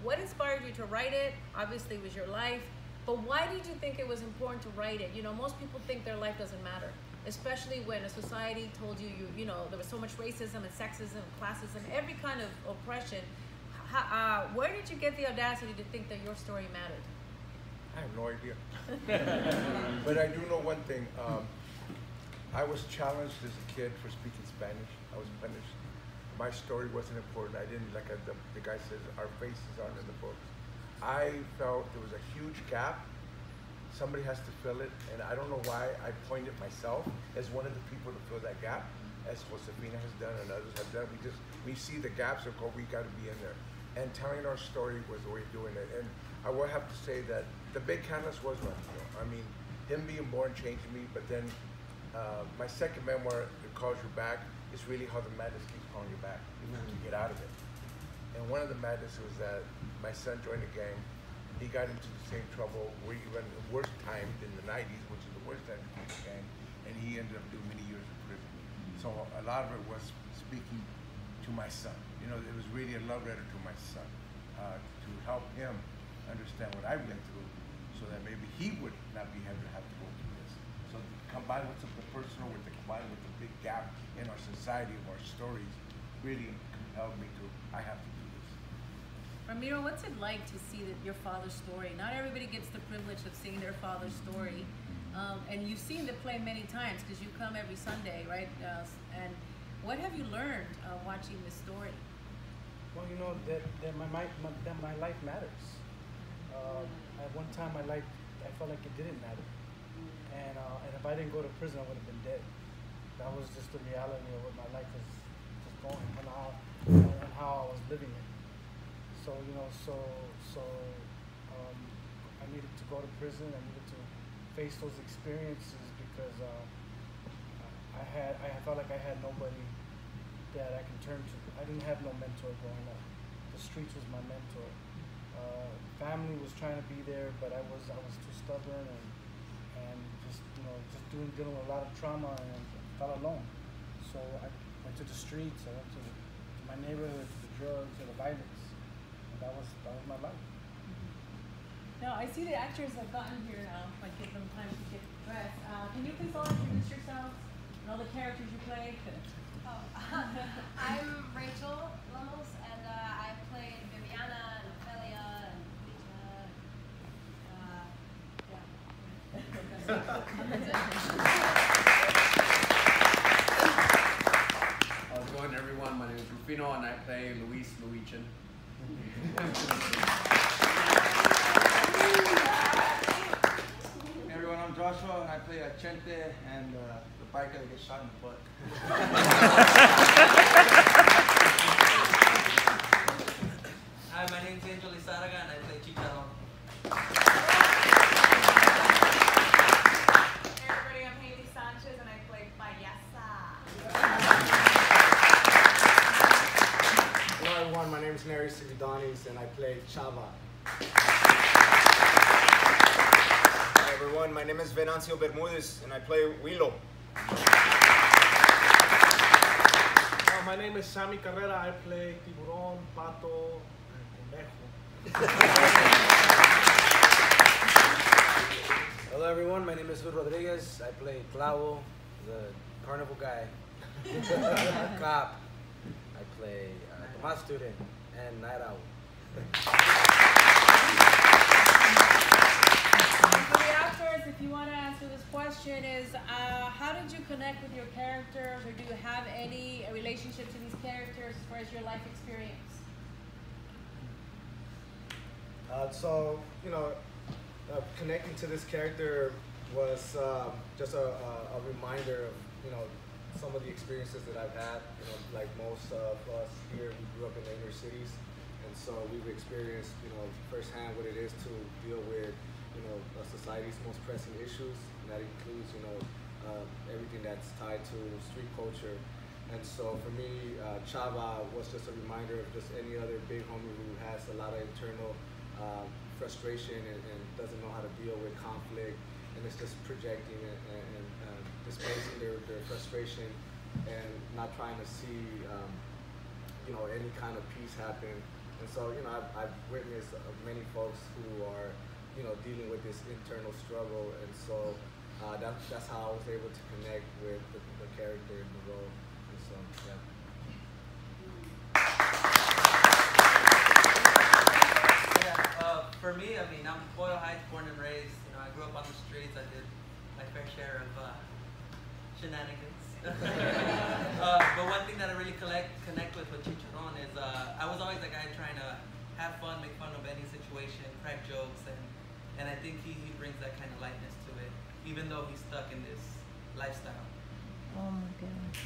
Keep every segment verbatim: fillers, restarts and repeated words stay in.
what inspired you to write it? Obviously, it was your life, but why did you think it was important to write it? You know, most people think their life doesn't matter, especially when a society told you, you, you know, there was so much racism and sexism, classism, every kind of oppression. How, uh, where did you get the audacity to think that your story mattered? I have no idea. But I do know one thing. Um, I was challenged as a kid for speaking Spanish. I was punished. My story wasn't important. I didn't, like a, the, the guy says, our faces aren't in the books. I felt there was a huge gap. Somebody has to fill it, and I don't know why I pointed myself as one of the people to fill that gap, as Josefina has done and others have done. We just, we see the gaps and go, we gotta be in there. And telling our story was the way of doing it. And I will have to say that the big canvas was Ramiro. I mean, him being born changed me, but then uh, my second memoir, It Calls You Back, is really how the madness keeps calling you back. You have to get out of it. And one of the madness was that my son joined a gang. He got into the same trouble, where he went the worst time in the nineties, which is the worst time to be in a gang, and he ended up doing many years in prison. So a lot of it was speaking to my son. You know, it was really a love letter to my son, uh, to help him understand what I went through, so that maybe he would not be having to have to go through this. So combined with the personal, with the combined with the big gap in our society of our stories, really compelled me to, I have to do this. Ramiro, what's it like to see that your father's story? Not everybody gets the privilege of seeing their father's story. Um, and you've seen the play many times because you come every Sunday, right? Uh, and what have you learned uh, watching this story? Well, you know, that, that, my, my, that my life matters. Um, at one time, my life, I felt like it didn't matter. And, uh, and if I didn't go to prison, I would have been dead. That was just the reality of what my life was just going and how, and how I was living it. So, you know, so, so um, I needed to go to prison. I needed to face those experiences because uh, I had, I felt like I had nobody that I can turn to. I didn't have no mentor growing up. The streets was my mentor. Uh, family was trying to be there, but I was, I was too stubborn and, and just, you know, just doing, dealing with a lot of trauma and felt alone. So I went to the streets. I went to, the, to my neighborhood, to the drugs, to the violence. That was, that was my life. Mm-hmm. Now, I see the actors have gotten here now. If I give them time to get dressed. Uh, can you please all introduce yourselves and all the characters you play? Oh, I'm Rachel Lemos, and uh, I played Viviana and Ophelia and Lisa. Uh, yeah. How's it going, everyone? My name is Rufino, and I play Luis Luichin. Hey everyone, I'm Joshua and I play a Chente and uh, the biker that gets shot in the butt. Hi, my name is Angel Lizarraga and I play Chicharron. Hey everybody, I'm Haley Sanchez and I play Payasa. Hello everyone, my name is Neri Sividanis and I play Chava. Hi everyone, my name is Venancio Bermudez and I play Willow. Uh, my name is Sammy Carrera, I play Tiburón, Pato, and Conejo. Hello everyone, my name is Rodriquez, I play Clavo, the carnival guy. Cop, I play uh, Tomas student, and Night Owl. For the actors, if you want to answer this question, is uh, how did you connect with your characters, or do you have any relationship to these characters as far as your life experience? Uh, so, you know, uh, connecting to this character was um, just a, a, a reminder of, you know, some of the experiences that I've had. You know, like most of us here, we grew up in the inner cities, and so we've experienced, you know, firsthand what it is to deal with, you know, uh, society's most pressing issues, and that includes, you know, uh, everything that's tied to street culture. And so for me, uh, Chava was just a reminder of just any other big homie who has a lot of internal um, frustration and, and doesn't know how to deal with conflict, and it's just projecting and, and, and uh, displacing their, their frustration and not trying to see, um, you know, any kind of peace happen. And so, you know, I've, I've witnessed uh, many folks who are, you know, dealing with this internal struggle, and so uh, that, that's how I was able to connect with the, the character in the role. And so, yeah. Yeah, uh, for me, I mean, I'm Boyle Heights, born and raised. You know, I grew up on the streets. I did my fair share of uh, shenanigans. uh, but one thing that I really collect, connect with with Chicharron is uh, I was always the guy trying to have fun, make fun of any situation, crack jokes, and and I think he, he brings that kind of lightness to it, even though he's stuck in this lifestyle. Oh my goodness.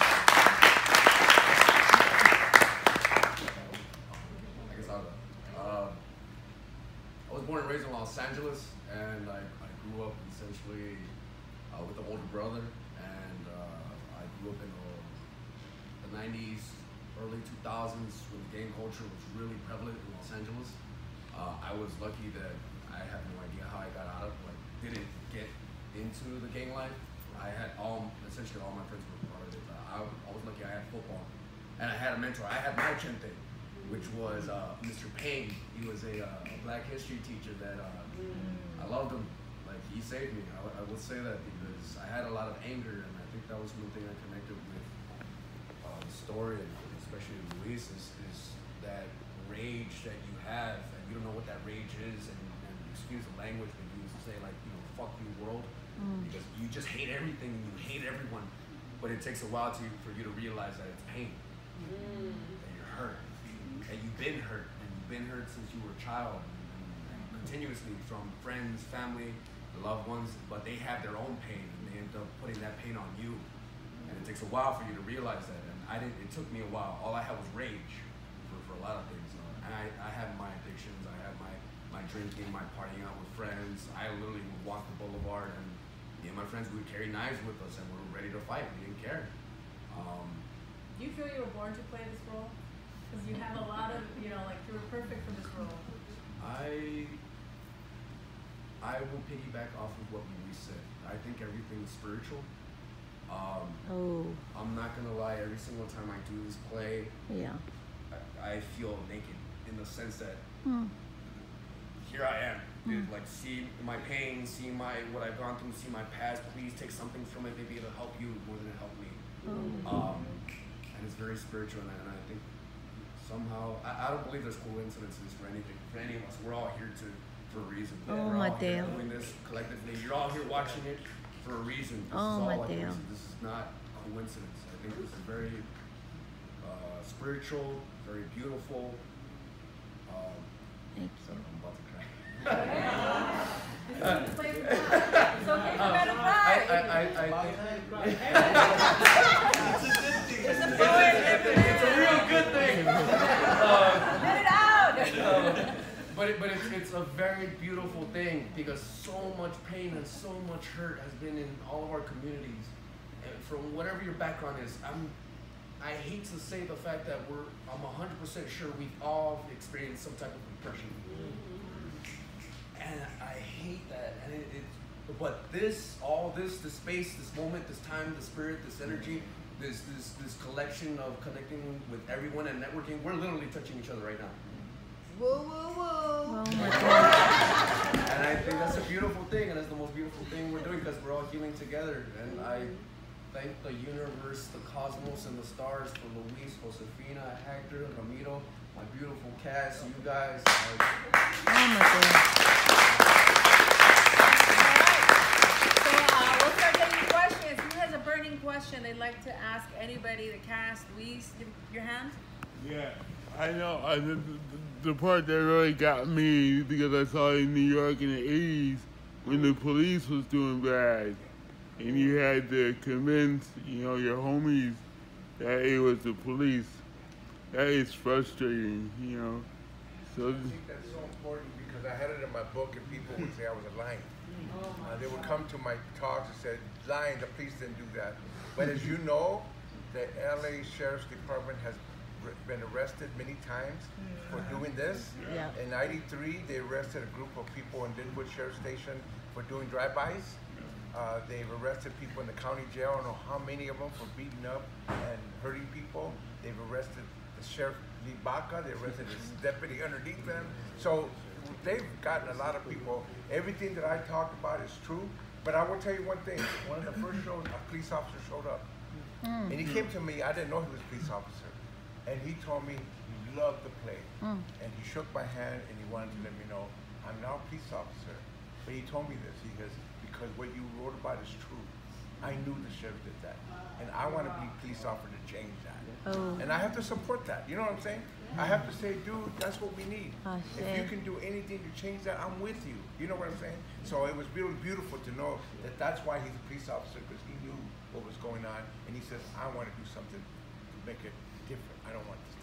I guess I'll go. Um, I was born and raised in Los Angeles, and I, I grew up essentially uh, with an older brother, and uh, I grew up in the, the nineties, early two thousands, when the gang culture was really prevalent in Los Angeles. Uh, I was lucky that I have no idea how I got out of, like, didn't get into the gang life. I had all, essentially all my friends were part of it. Uh, I, I was lucky I had football, and I had a mentor. I had my chente, which was uh, Mister Payne. He was a, uh, a Black history teacher that uh, I loved him. Like, he saved me. I, I will say that because I had a lot of anger, and I think that was one thing I connected with uh, the story, and especially Luis, is, is that rage that you have, and you don't know what that rage is, and, and excuse the language, but you used to say, like, you know, fuck you world, mm. because you just hate everything, and you hate everyone, but it takes a while to for you to realize that it's pain, mm. that you're hurt, and you've been hurt, and you've been hurt since you were a child, and, and continuously from friends, family, loved ones, but they have their own pain, and they end up putting that pain on you, and it takes a while for you to realize that, and I didn't, it took me a while. All I had was rage for, for a lot of things, uh, and I, I had my addictions, I had my, my drinking, my partying out with friends. I literally would walk the boulevard, and me and my friends, we would carry knives with us, and we were ready to fight. We didn't care. Um, Do you feel you were born to play this role? Because you have a lot of, you know, like, you were perfect for this role. I I will piggyback off of what Luis said. I think everything is spiritual. Um, oh. I'm not gonna lie, every single time I do this play, yeah, I, I feel naked in the sense that mm. here I am. Dude, Mm. like, see my pain, see my what I've gone through, see my past. Please take something from it. Maybe it'll help you more than it helped me. Oh. Um, and it's very spiritual, and I, and I think somehow I, I don't believe there's coincidences for anything. For any of us, we're all here to for a reason. Oh, we're all here Mateo. doing this collectively. You're all here watching it for a reason. This Oh, is all like a Mateo. reason. This is not coincidence. I think this is very uh, spiritual, very beautiful. Um, Thank so I'm about to cry. It's okay for me to cry. I, I, I, I think It's a it's a real good thing. Uh, Let it out. uh, but it, but it's, it's a very beautiful thing because so much pain and so much hurt has been in all of our communities. And from whatever your background is, I'm I hate to say the fact that we're I'm one hundred percent sure we've all experienced some type of repression. And I hate that. And it, it but this, all this, this space, this moment, this time, this spirit, this energy, this this this collection of connecting with everyone and networking, we're literally touching each other right now. Whoa, whoa, whoa. And I think that's a beautiful thing, and it's the most beautiful thing we're doing because we're all healing together. And I thank the universe, the cosmos, and the stars for Luis, Josefina, Hector, Ramiro, my beautiful cast, you guys. Oh my God. So uh, we'll start taking questions. Who has a burning question they'd like to ask anybody, the cast? Luis, give your hand. Yeah, I know. Uh, the, the, the part that really got me because I saw it in New York in the eighties when the police was doing bad, and you had to convince, you know, your homies that it was the police. That is frustrating, you know. So I think that's so important because I had it in my book and people would say I was lying. Uh, they would come to my talks and say, lying, the police didn't do that. But as you know, the L A Sheriff's Department has been arrested many times for doing this. Yeah. In ninety-three, they arrested a group of people in Linwood Sheriff Station for doing drive-bys. Uh, they've arrested people in the county jail. I don't know how many of them for beating up and hurting people. They've arrested Sheriff Lee Baca, the resident deputy underneath them. So they've gotten a lot of people. Everything that I talk about is true. But I will tell you one thing. One of the first shows, a police officer showed up. Mm. And he came to me. I didn't know he was a police officer. And he told me he loved the play. Mm. And he shook my hand and he wanted to let me know, I'm now a police officer. But he told me this. He goes, because what you wrote about is true. I knew the sheriff did that. And I want to be a police officer to change that. Oh. And I have to support that. You know what I'm saying? I have to say, dude, that's what we need. Oh, if you shit. can do anything to change that, I'm with you. You know what I'm saying? So it was really beautiful to know that that's why he's a police officer, because he knew what was going on. And he says, I want to do something to make it different. I don't want this